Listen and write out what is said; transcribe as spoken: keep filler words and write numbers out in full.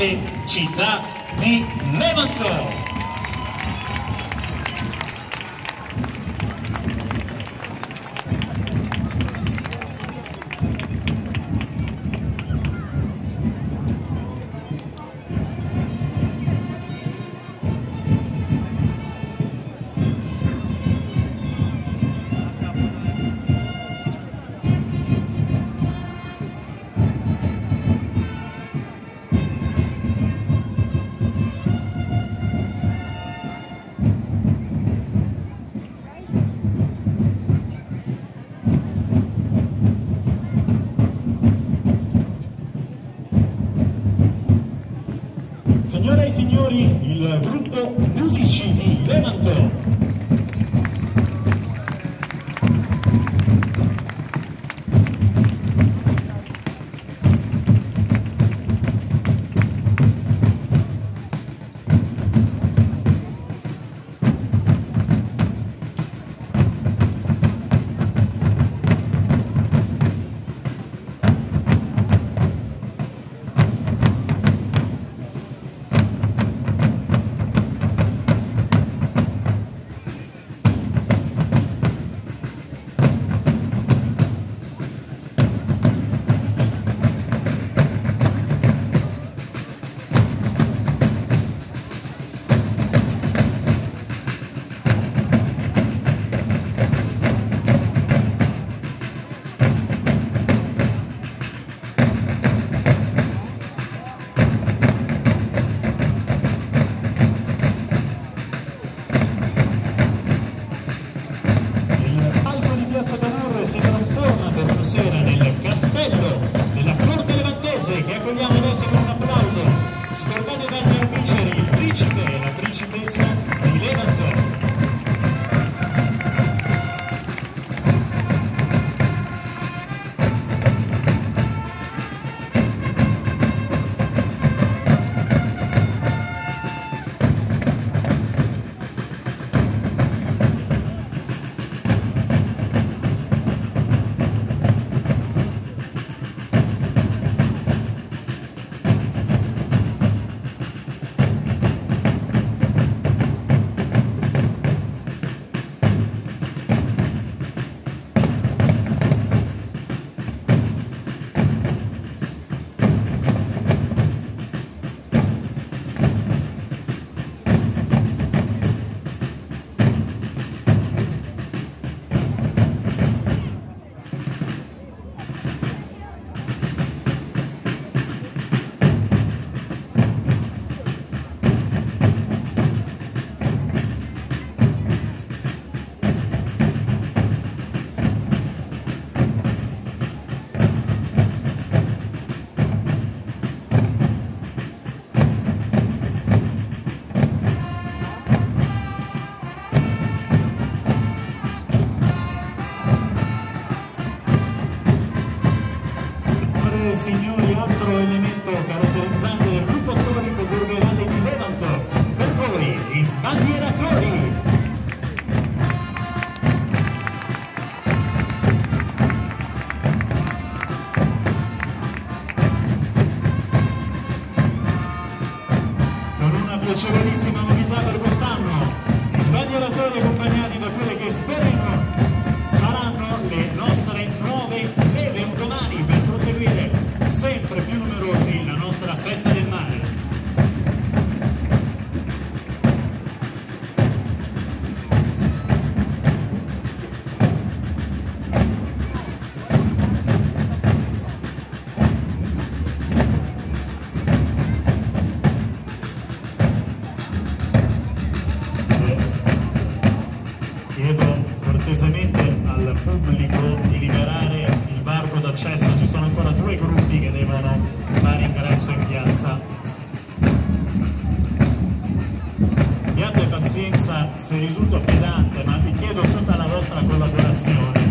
Valle, Città di Levanto. Signore e signori, il gruppo Musici di Levanto. Signori, altro elemento caratterizzante del gruppo storico Borgo e Valle di Levanto, per voi gli sbandieratori. Con una piacevolissima novità per quest'anno, gli sbandieratori accompagnati da quelle che speriamo saranno le nostre nuove leve un domani per proseguire sempre più numerosi la nostra festa del mare. Chiedo cortesemente al pubblico di liberare il varco d'accesso, ci sono ancora due gruppi che devono fare ingresso in piazza. Abbiate pazienza se risulto pedante, ma vi chiedo tutta la vostra collaborazione.